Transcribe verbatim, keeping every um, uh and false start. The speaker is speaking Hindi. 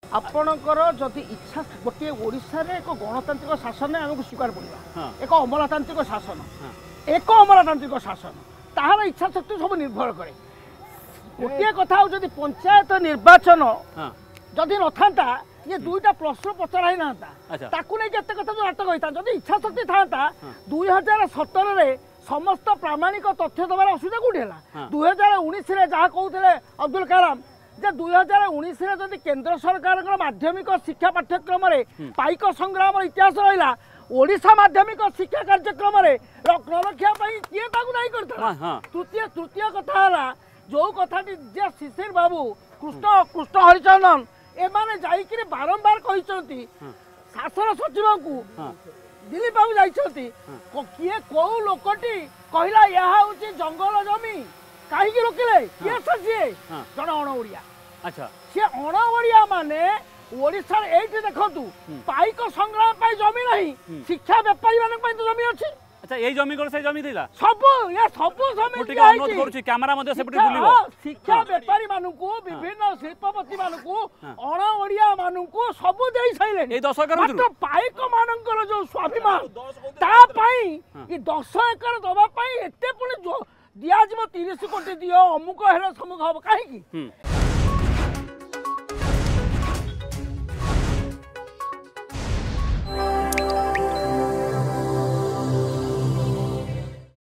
आपणकर जदि इच्छा गोटे ओडिशा रे एक गणतांत्रिक शासन आमको स्वीकार पड़ा एक अमलातांत्रिक शासन एक अमलातांत्रिक शासन ताहार इच्छा शक्ति सब निर्भर करे गोटे कथा जदि पंचायत निर्वाचन जदि न था ये दुईटा प्रश्न पचरा ही ना ताकू नहीं केते कथा जो नाटक होता जदि इच्छा शक्ति था दुई हजार सतर रे समस्त प्रामाणिक तथ्य दबार असुविधा कौटी है दुई हजार उन्नीस जहाँ कहते अब्दुल कलाम जे दुई हजार उन्नीस जदि केंद्र सरकार माध्यमिक शिक्षा पाठ्यक्रम पाइक संग्राम इतिहास रहा ओडिशा माध्यमिक शिक्षा कार्यक्रम रक्षा किए नहीं करता तृतीय तृतीय कथा है जो कथा जे शिशिर बाबू कृष्ण कृष्ण हरिचंदन एमाने जाइकि बारंबार कहते शासन सचिव को दिलीप बाबू जाइछंती किए कौ लोकटी कहला यह हूँ जंगल जमी कहीं रोकिले किए सी जन अण ओडिया अच्छा सी अण ओडिया माने ओडिशा एठी देखंतु पाइक संग्राम पाई जमी नहीं शिक्षा व्यापारी मानक पाई तो जमी अछि अच्छा यही जमी कर से जमी थिला सब या सब जमी ठीक अनुरोध करूची कैमरा मध्ये सेपटे बुलिबो शिक्षा व्यापारी मानकू विभिन्न शिल्पपति मानकू अण ओडिया मानकू सब देई सैले ए दस एकर मात्र पाइक मानकर जो स्वाभिमान ता पई ई दस एकर दबा पई एते पुनी दिया जीव तीस कोटी दियो अमुक हेले समुख हम कहीं